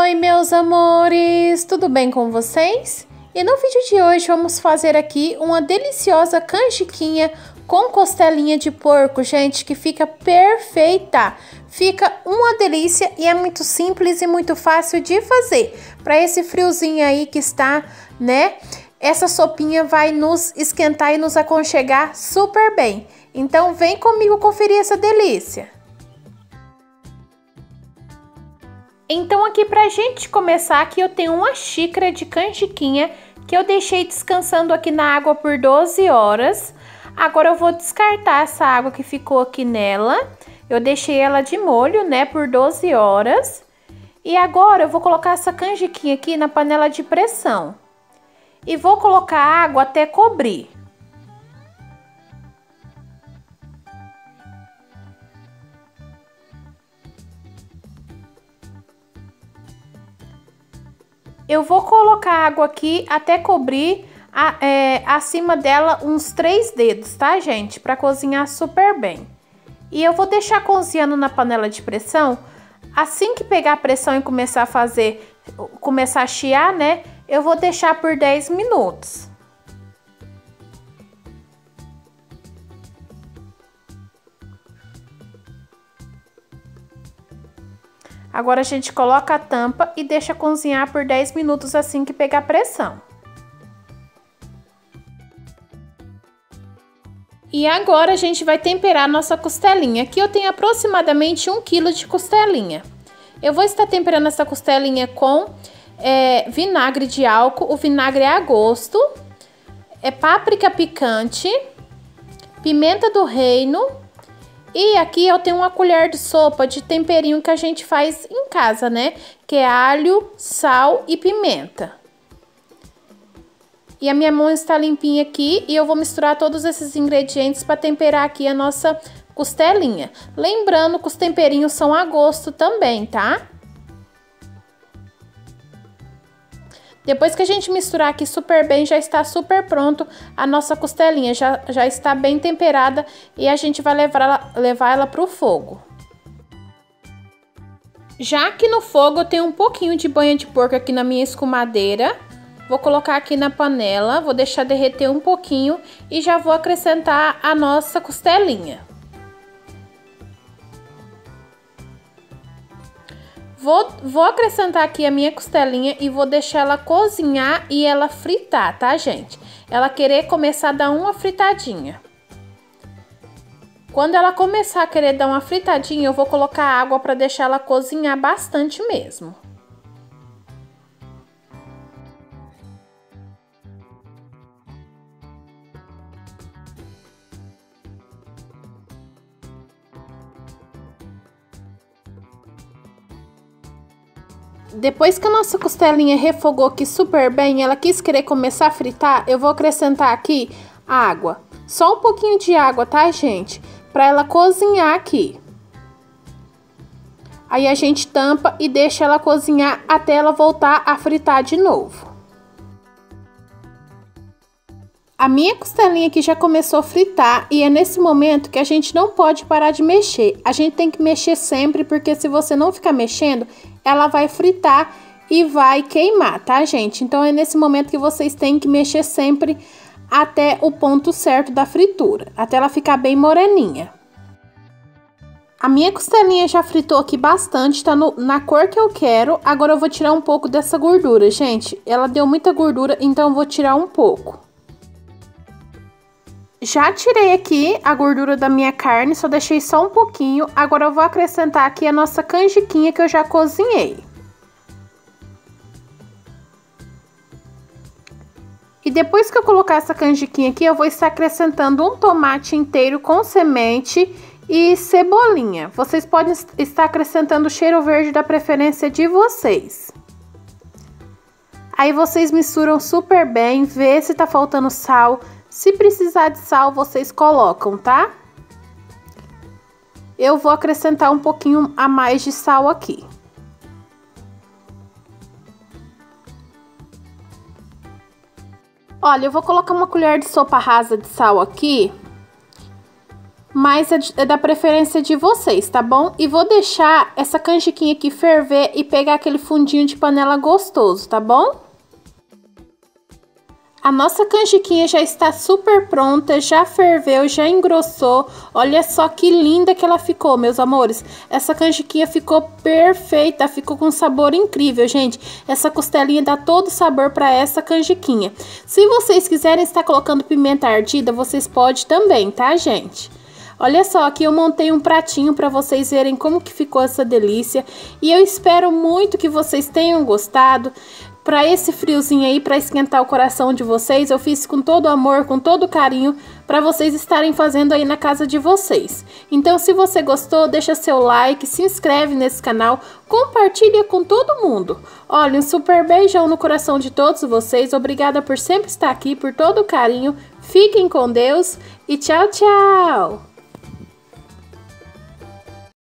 Oi, meus amores! Tudo bem com vocês? E no vídeo de hoje vamos fazer aqui uma deliciosa canjiquinha com costelinha de porco, gente, que fica perfeita. Fica uma delícia e é muito simples e muito fácil de fazer. Para esse friozinho aí que está, né? Essa sopinha vai nos esquentar e nos aconchegar super bem. Então vem comigo conferir essa delícia. Então aqui pra gente começar, aqui eu tenho uma xícara de canjiquinha que eu deixei descansando aqui na água por 12 horas. Agora eu vou descartar essa água que ficou aqui nela. Eu deixei ela de molho, né, por 12 horas. E agora eu vou colocar essa canjiquinha aqui na panela de pressão. E vou colocar água até cobrir. Eu vou colocar água aqui até cobrir acima dela uns 3 dedos, tá, gente? Pra cozinhar super bem. E eu vou deixar cozinhando na panela de pressão. Assim que pegar a pressão e começar a chiar, né? Eu vou deixar por 10 minutos. Agora a gente coloca a tampa e deixa cozinhar por 10 minutos assim que pegar pressão. E agora a gente vai temperar a nossa costelinha. Aqui eu tenho aproximadamente 1 kg de costelinha. Eu vou estar temperando essa costelinha com vinagre de álcool. O vinagre é a gosto. Páprica picante, pimenta do reino. E aqui eu tenho uma colher de sopa de temperinho que a gente faz em casa, né? Que é alho, sal e pimenta. E a minha mão está limpinha aqui e eu vou misturar todos esses ingredientes para temperar aqui a nossa costelinha. Lembrando que os temperinhos são a gosto também, tá? Depois que a gente misturar aqui super bem, já está super pronto a nossa costelinha. Já está bem temperada e a gente vai levar ela para o fogo. Já aqui no fogo eu tenho um pouquinho de banha de porco aqui na minha escumadeira. Vou colocar aqui na panela, vou deixar derreter um pouquinho e já vou acrescentar a nossa costelinha. Vou acrescentar aqui a minha costelinha e vou deixar ela cozinhar e ela fritar, tá, gente? Ela querer começar a dar uma fritadinha. Quando ela começar a querer dar uma fritadinha, eu vou colocar água para deixar ela cozinhar bastante mesmo. Depois que a nossa costelinha refogou aqui super bem, ela quis querer começar a fritar, eu vou acrescentar aqui água. Só um pouquinho de água, tá, gente? Pra ela cozinhar aqui. Aí a gente tampa e deixa ela cozinhar até ela voltar a fritar de novo. A minha costelinha aqui já começou a fritar e é nesse momento que a gente não pode parar de mexer. A gente tem que mexer sempre, porque se você não ficar mexendo, ela vai fritar e vai queimar, tá, gente? Então é nesse momento que vocês têm que mexer sempre até o ponto certo da fritura, até ela ficar bem moreninha. A minha costelinha já fritou aqui bastante, tá na cor que eu quero. Agora eu vou tirar um pouco dessa gordura, gente. Ela deu muita gordura, então eu vou tirar um pouco. Já tirei aqui a gordura da minha carne, só deixei só um pouquinho. Agora eu vou acrescentar aqui a nossa canjiquinha que eu já cozinhei. E depois que eu colocar essa canjiquinha aqui, eu vou estar acrescentando um tomate inteiro com semente e cebolinha. Vocês podem estar acrescentando o cheiro verde da preferência de vocês. Aí vocês misturam super bem, vê se tá faltando sal. Se precisar de sal, vocês colocam, tá? Eu vou acrescentar um pouquinho a mais de sal aqui. Olha, eu vou colocar uma colher de sopa rasa de sal aqui. mas é da preferência de vocês, tá bom? E vou deixar essa canjiquinha aqui ferver e pegar aquele fundinho de panela gostoso, tá bom? A nossa canjiquinha já está super pronta, já ferveu, já engrossou. Olha só que linda que ela ficou, meus amores. Essa canjiquinha ficou perfeita, ficou com um sabor incrível, gente. Essa costelinha dá todo o sabor para essa canjiquinha. Se vocês quiserem estar colocando pimenta ardida, vocês podem também, tá, gente? Olha só, aqui eu montei um pratinho para vocês verem como que ficou essa delícia. E eu espero muito que vocês tenham gostado. Para esse friozinho aí, para esquentar o coração de vocês, eu fiz com todo amor, com todo carinho, para vocês estarem fazendo aí na casa de vocês. Então, se você gostou, deixa seu like, se inscreve nesse canal, compartilha com todo mundo. Olha, um super beijão no coração de todos vocês, obrigada por sempre estar aqui, por todo o carinho. Fiquem com Deus e tchau, tchau!